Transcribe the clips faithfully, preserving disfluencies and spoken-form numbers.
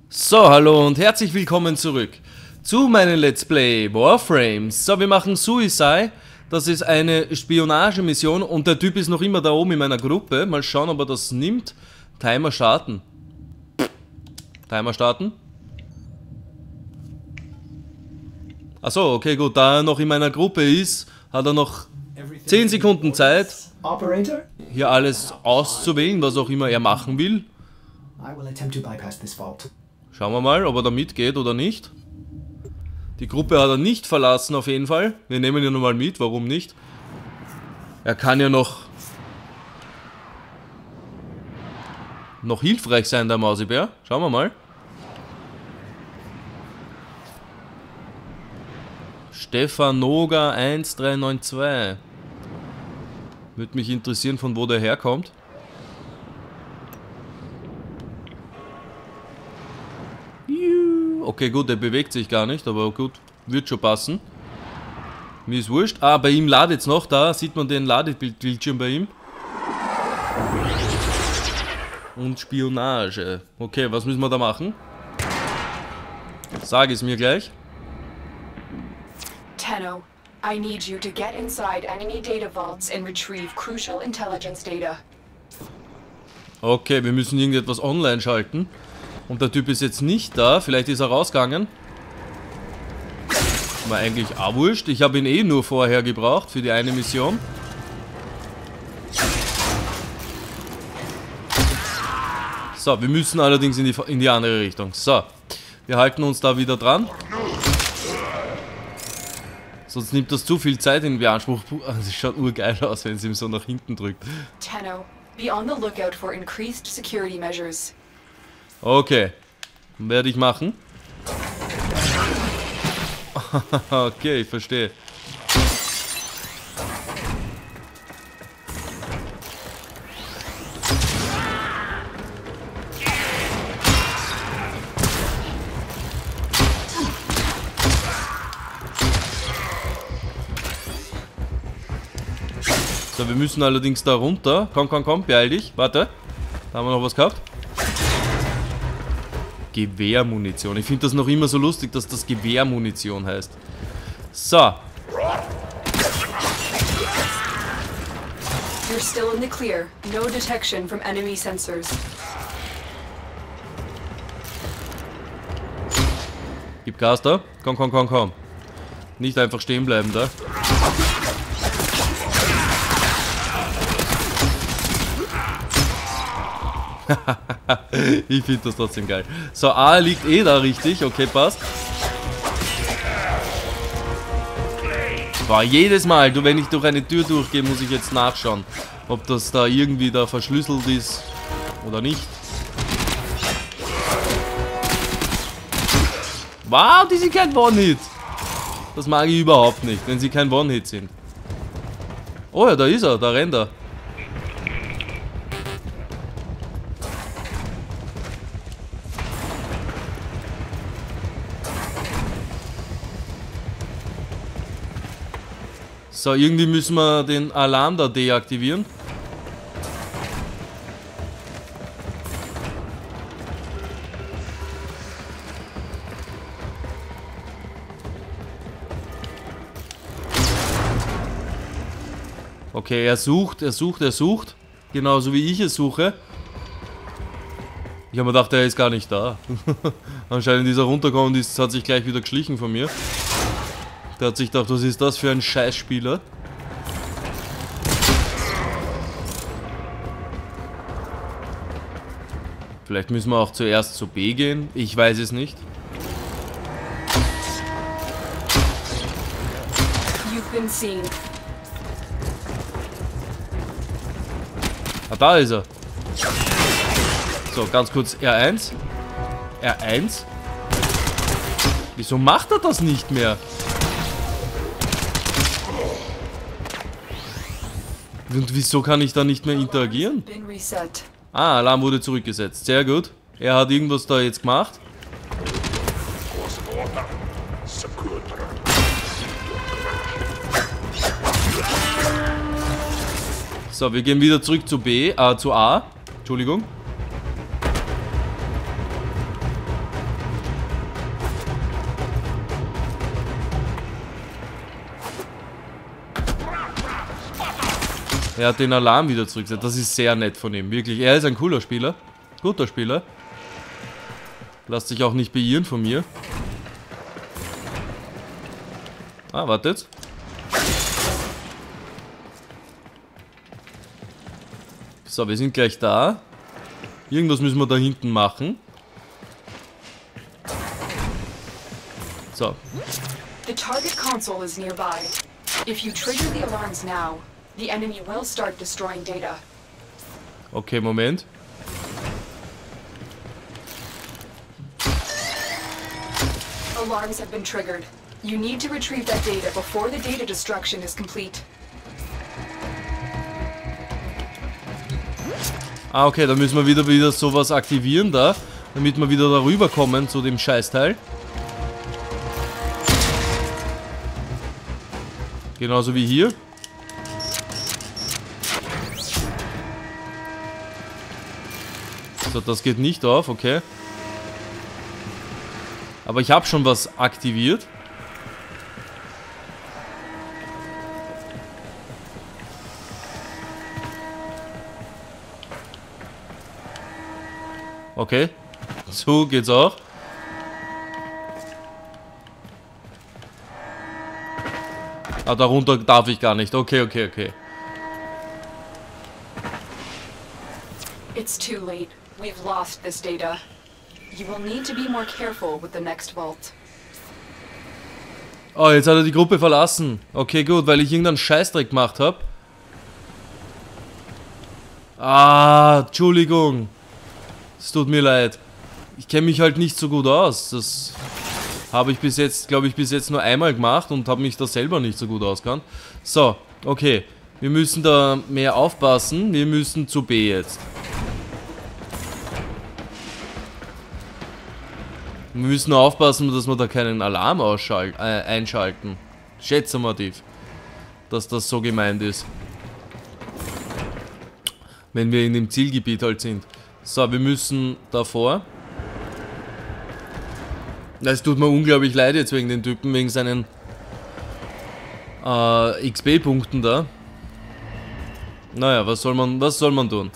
So, hallo und herzlich willkommen zurück zu meinem Let's Play Warframes. So, wir machen Suicide. Das ist eine Spionagemission und der Typ ist noch immer da oben in meiner Gruppe. Mal schauen, ob er das nimmt. Timer starten. Timer starten. Achso, okay, gut. Da er noch in meiner Gruppe ist, hat er noch zehn Sekunden Zeit, hier alles auszuwählen, was auch immer er machen will. Schauen wir mal, ob er da mitgeht oder nicht. Die Gruppe hat er nicht verlassen auf jeden Fall. Wir nehmen ihn nochmal mit, warum nicht? Er kann ja noch noch hilfreich sein, der Mausibär. Schauen wir mal. Stefan Noga eins drei neun zwei. Würde mich interessieren, von wo der herkommt. Okay, gut, der bewegt sich gar nicht, aber gut, wird schon passen. Mir ist wurscht. Ah, bei ihm ladet es noch, da sieht man den Ladebildschirm bei ihm. Und Spionage. Okay, was müssen wir da machen? Sag es mir gleich. Tenno, I need you to get inside enemy data vaults and retrieve crucial intelligence data. Okay, wir müssen irgendetwas online schalten. Und der Typ ist jetzt nicht da. Vielleicht ist er rausgegangen. War eigentlich auch wurscht. Ich habe ihn eh nur vorher gebraucht für die eine Mission. So, wir müssen allerdings in die, in die andere Richtung. So, wir halten uns da wieder dran. Sonst nimmt das zu viel Zeit in Anspruch. Es schaut urgeil aus, wenn es ihm so nach hinten drückt. Tenno, be on the lookout for increased security measures. Okay, werde ich machen. Okay, ich verstehe. So, wir müssen allerdings da runter. Komm, komm, komm, beeil dich. Warte, da haben wir noch was gehabt. Gewehrmunition. Ich finde das noch immer so lustig, dass das Gewehrmunition heißt. So. You're still in the clear. No detection from enemy sensors. Gib Gas da. Komm, komm, komm, komm. Nicht einfach stehen bleiben da. Ich finde das trotzdem geil. So, A liegt eh da richtig. Okay, passt. Boah, jedes Mal, du, wenn ich durch eine Tür durchgehe, muss ich jetzt nachschauen, ob das da irgendwie da verschlüsselt ist oder nicht. Wow, die sind kein One-Hit. Das mag ich überhaupt nicht, wenn sie kein One-Hit sind. Oh ja, da ist er, da rennt er. So, irgendwie müssen wir den Alarm da deaktivieren. Okay, er sucht, er sucht, er sucht. Genauso wie ich es suche. Ich habe mir gedacht, er ist gar nicht da. Anscheinend ist er runtergekommen und ist, hat sich gleich wieder geschlichen von mir. Der hat sich gedacht, was ist das für ein Scheißspieler? Vielleicht müssen wir auch zuerst zu B gehen. Ich weiß es nicht. You've been seen. Ah, da ist er. So, ganz kurz R eins. R eins? Wieso macht er das nicht mehr? Und wieso kann ich da nicht mehr interagieren? Ah, Alarm wurde zurückgesetzt. Sehr gut. Er hat irgendwas da jetzt gemacht. So, wir gehen wieder zurück zu B, äh, zu A. Entschuldigung. Er hat den Alarm wieder zurückgesetzt. Das ist sehr nett von ihm. Wirklich, er ist ein cooler Spieler. Guter Spieler. Lasst sich auch nicht beirren von mir. Ah, wartet. So, wir sind gleich da. Irgendwas müssen wir da hinten machen. So. The target console is nearby. If you trigger the alarms now, the enemy will start destroying data. Okay, Moment. Alarms have been triggered. You need to retrieve that data before the data destruction is complete. Ah, okay, da müssen wir wieder wieder sowas aktivieren da, damit wir wieder darüber kommen zu dem Scheißteil. Genauso wie hier. So, das geht nicht auf, okay. Aber ich habe schon was aktiviert. Okay, so geht's auch. Ah, darunter darf ich gar nicht. Okay, okay, okay. It's too late. We've lost this data. You will need to be more careful with the next vault. Oh, jetzt hat er die Gruppe verlassen. Okay, gut, weil ich irgendeinen Scheißdreck gemacht habe. Ah, Entschuldigung. Es tut mir leid. Ich kenne mich halt nicht so gut aus. Das habe ich bis jetzt, glaube ich, bis jetzt nur einmal gemacht und habe mich da selber nicht so gut ausgekannt. So, okay. Wir müssen da mehr aufpassen. Wir müssen zu B jetzt. Wir müssen aufpassen, dass wir da keinen Alarm ausschalten, äh, einschalten. Schätze mal tief, dass das so gemeint ist. Wenn wir in dem Zielgebiet halt sind. So, wir müssen davor. Es tut mir unglaublich leid jetzt wegen den Typen, wegen seinen äh, X P-Punkten da. Naja, was soll man, was soll man tun?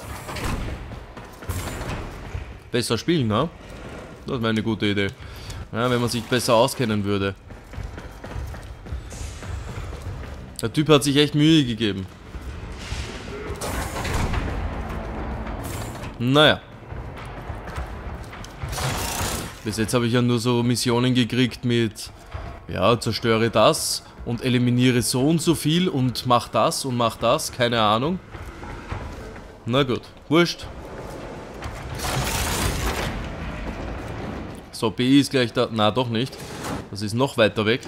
Besser spielen, ne? Das wäre eine gute Idee. Ja, wenn man sich besser auskennen würde. Der Typ hat sich echt Mühe gegeben. Naja. Bis jetzt habe ich ja nur so Missionen gekriegt mit, ja, zerstöre das und eliminiere so und so viel und mach das und mach das, keine Ahnung. Na gut, wurscht. So, B ist gleich da. Na, doch nicht. Das ist noch weiter weg.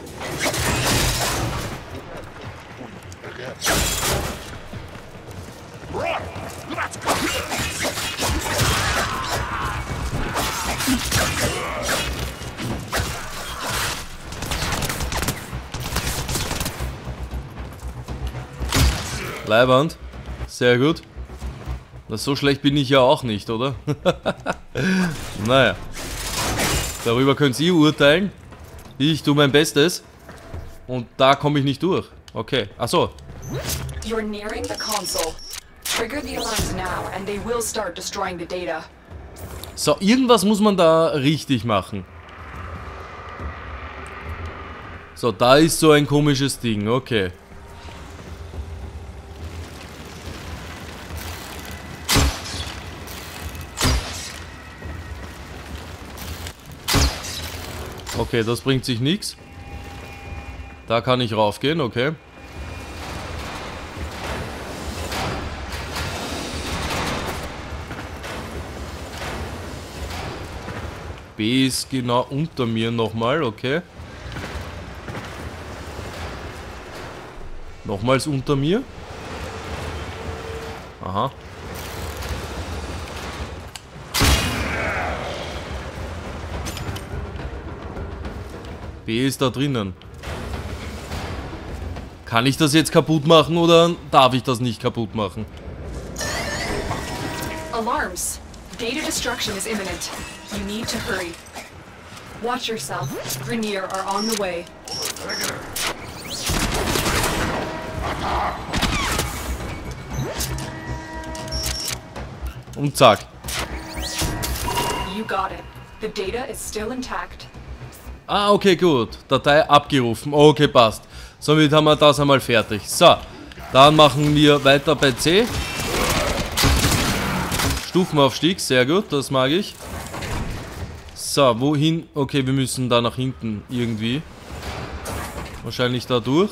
Leiband. Sehr gut. Das so schlecht bin ich ja auch nicht, oder? Naja. Darüber könnt ihr urteilen. Ich tue mein Bestes. Und da komme ich nicht durch. Okay. Achso. You're nearing the console. Trigger the alarms now and they will start destroying the data. So, irgendwas muss man da richtig machen. So, da ist so ein komisches Ding. Okay. Okay, das bringt sich nichts. Da kann ich raufgehen, okay. B ist genau unter mir nochmal, okay. Nochmals unter mir. Aha. B ist da drinnen. Kann ich das jetzt kaputt machen oder darf ich das nicht kaputt machen? Alarms. Data destruction is imminent. You need to hurry. Watch yourself. Grenier are on the way. Und zack. You got it. The data is still intact. Ah, okay, gut. Datei abgerufen. Okay, passt. Somit haben wir das einmal fertig. So, dann machen wir weiter bei C. Stufenaufstieg, sehr gut, das mag ich. So, wohin? Okay, wir müssen da nach hinten irgendwie. Wahrscheinlich da durch.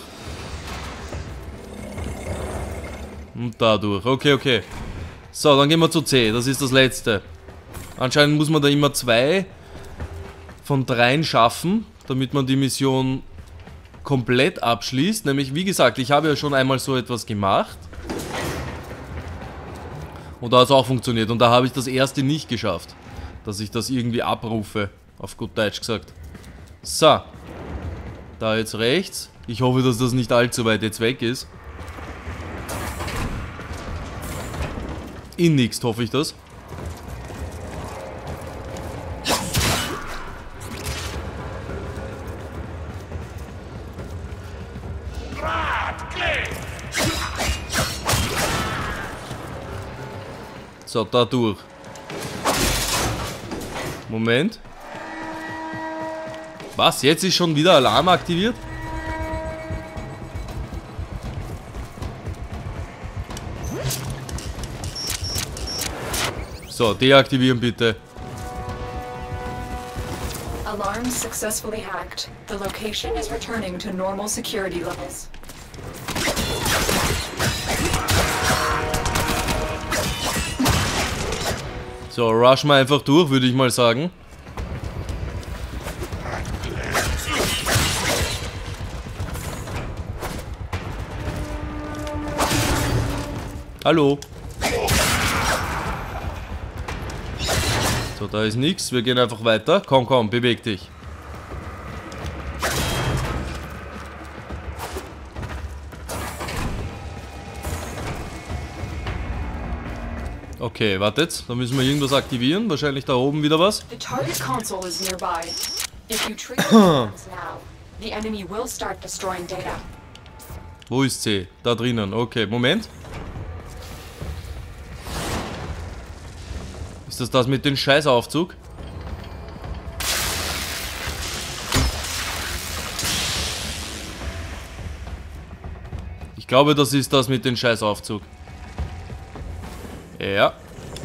Und da durch. Okay, okay. So, dann gehen wir zu C. Das ist das letzte. Anscheinend muss man da immer zwei von dreien schaffen, damit man die Mission komplett abschließt. Nämlich, wie gesagt, ich habe ja schon einmal so etwas gemacht. Und da hat es auch funktioniert. Und da habe ich das erste nicht geschafft. Dass ich das irgendwie abrufe. Auf gut Deutsch gesagt. So. Da jetzt rechts. Ich hoffe, dass das nicht allzu weit jetzt weg ist. Innigst hoffe ich das. So, da durch. Moment. Was? Jetzt ist schon wieder Alarm aktiviert? So, deaktivieren bitte. Alarm successfully hacked. The location is returning to normal security levels. So, rush mal einfach durch, würde ich mal sagen. Hallo. So, da ist nichts. Wir gehen einfach weiter. Komm, komm, beweg dich. Okay, wartet. Da müssen wir irgendwas aktivieren. Wahrscheinlich da oben wieder was. The target console is nearby. If you trigger the alarms now, the enemy will start destroying data. Wo ist C? Da drinnen. Okay, Moment. Ist das das mit dem Scheißaufzug? Ich glaube, das ist das mit dem Scheißaufzug. Ja.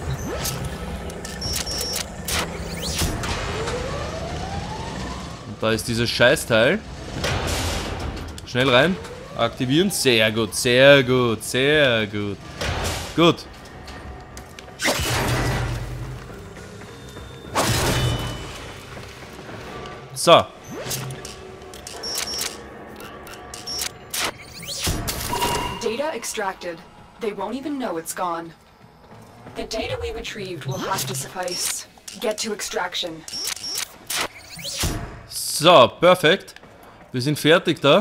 Und da ist dieses Scheißteil. Schnell rein. Aktivieren. Sehr gut, sehr gut, sehr gut. Gut. So. Data extracted. They won't even know it's gone. The data we retrieved will have to suffice. Get to extraction. So, perfekt. Wir sind fertig da.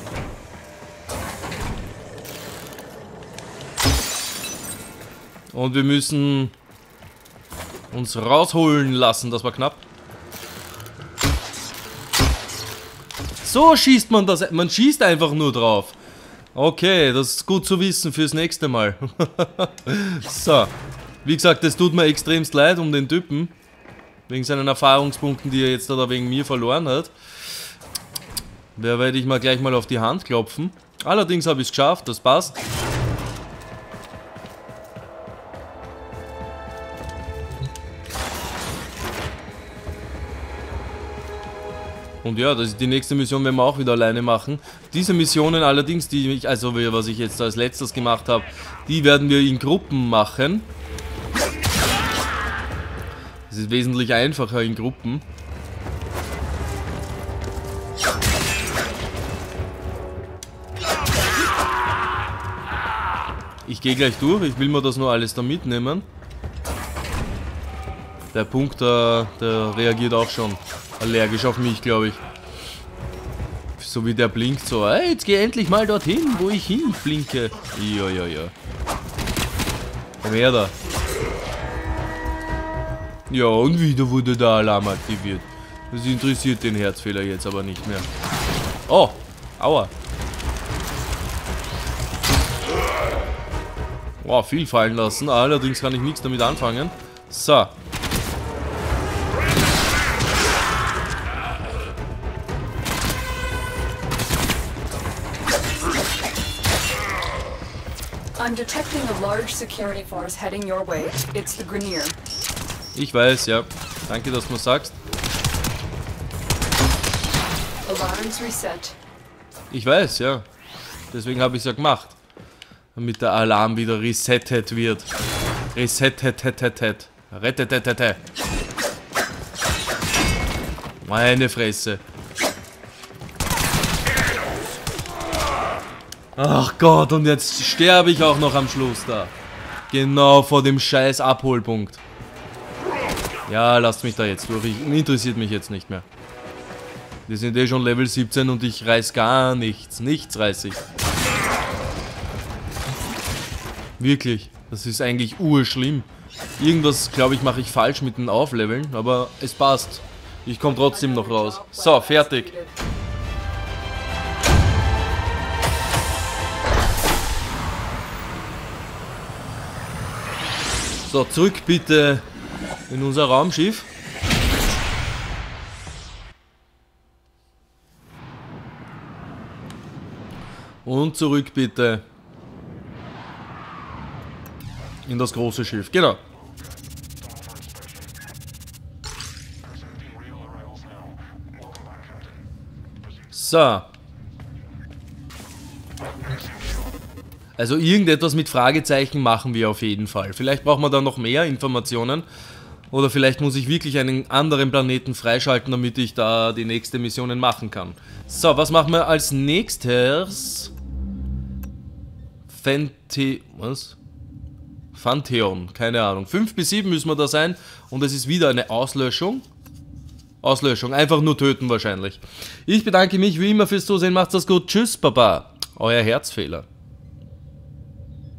Und wir müssen uns rausholen lassen. Das war knapp. So schießt man das. Man schießt einfach nur drauf. Okay, das ist gut zu wissen fürs nächste Mal. So. Wie gesagt, es tut mir extremst leid um den Typen. Wegen seinen Erfahrungspunkten, die er jetzt da wegen mir verloren hat. Da werde ich mal gleich mal auf die Hand klopfen. Allerdings habe ich es geschafft, das passt. Und ja, das ist die nächste Mission, werden wir auch wieder alleine machen. Diese Missionen allerdings, die ich, also was ich jetzt als letztes gemacht habe, die werden wir in Gruppen machen. Es ist wesentlich einfacher in Gruppen. Ich gehe gleich durch, ich will mir das nur alles da mitnehmen. Der Punkt, der, der reagiert auch schon allergisch auf mich, glaube ich. So wie der blinkt so, hey, jetzt geh endlich mal dorthin, wo ich hin blinke. Ja, ja, ja. Komm her da. Ja, und wieder wurde der Alarm aktiviert. Das interessiert den Herzfehler jetzt aber nicht mehr. Oh, aua. Wow, viel fallen lassen. Allerdings kann ich nichts damit anfangen. So. I'm detecting a large security force heading your way. It's the Grineer. Ich weiß, ja. Danke, dass du mir sagst. Alarms reset. Ich weiß, ja. Deswegen habe ich es ja gemacht. Damit der Alarm wieder resettet wird. Resettet, rettet, rettet. Meine Fresse. Ach Gott, und jetzt sterbe ich auch noch am Schluss da. Genau vor dem scheiß Abholpunkt. Ja, lasst mich da jetzt durch. Interessiert mich jetzt nicht mehr. Wir sind eh schon Level siebzehn und ich reiß gar nichts. Nichts reiß ich. Wirklich. Das ist eigentlich urschlimm. Irgendwas, glaube ich, mache ich falsch mit den Aufleveln, aber es passt. Ich komme trotzdem noch raus. So, fertig. So, zurück bitte in unser Raumschiff. Und zurück bitte in das große Schiff. Genau. So. Also irgendetwas mit Fragezeichen machen wir auf jeden Fall. Vielleicht brauchen wir da noch mehr Informationen. Oder vielleicht muss ich wirklich einen anderen Planeten freischalten, damit ich da die nächste Missionen machen kann. So, was machen wir als nächstes? Fante... Was? Phantheon, keine Ahnung. fünf bis sieben müssen wir da sein. Und es ist wieder eine Auslöschung. Auslöschung, einfach nur töten wahrscheinlich. Ich bedanke mich wie immer fürs Zusehen. Macht's das gut. Tschüss, Baba. Euer Herzfehler.